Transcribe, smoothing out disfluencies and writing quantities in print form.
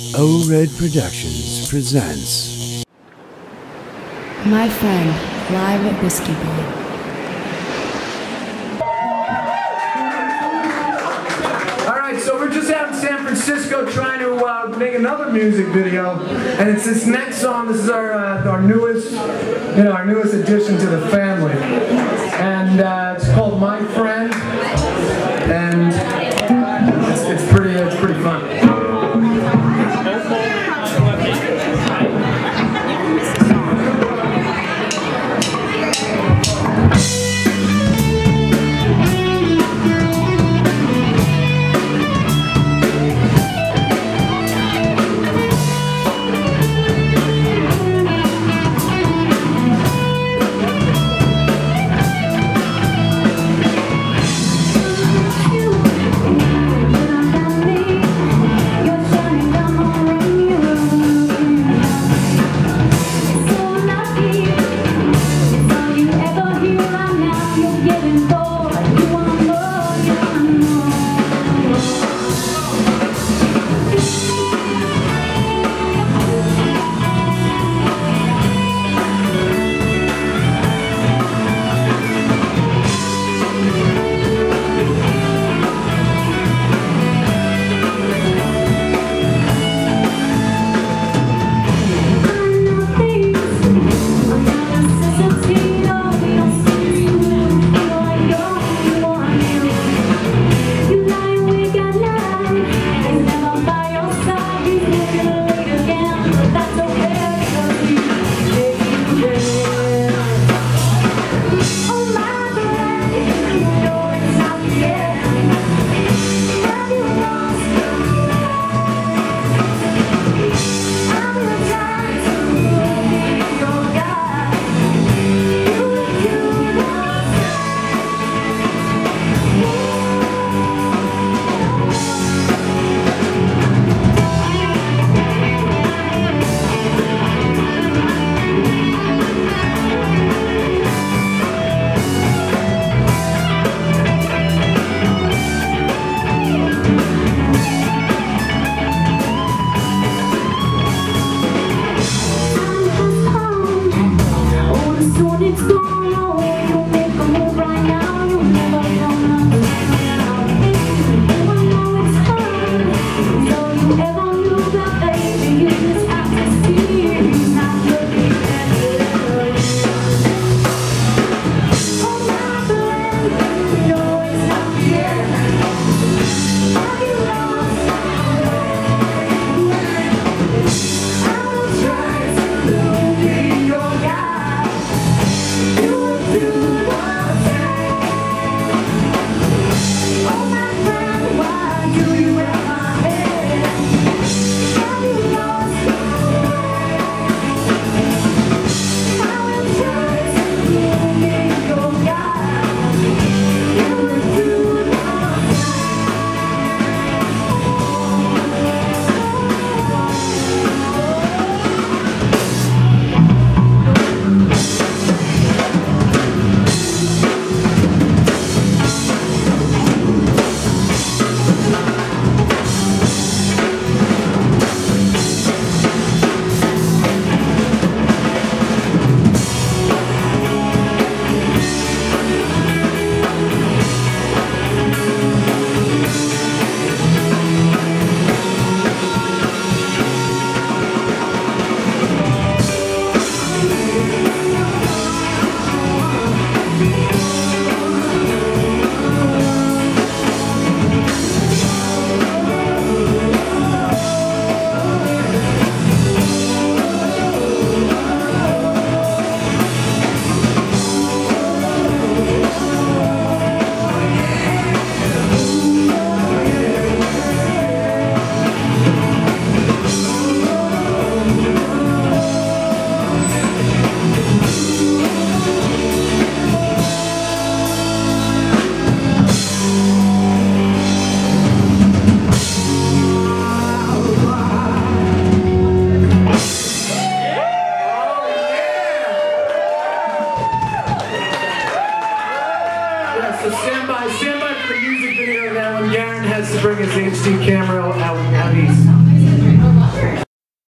O-Red Productions presents My Friend, live at Costabile. Alright, so we're just out in San Francisco trying to make another music video, and it's this next song. This is our newest, our newest addition to the family, and it's called My Friend, and it's pretty fun. So stand by for the music video now when Garen has to bring his HD camera out east.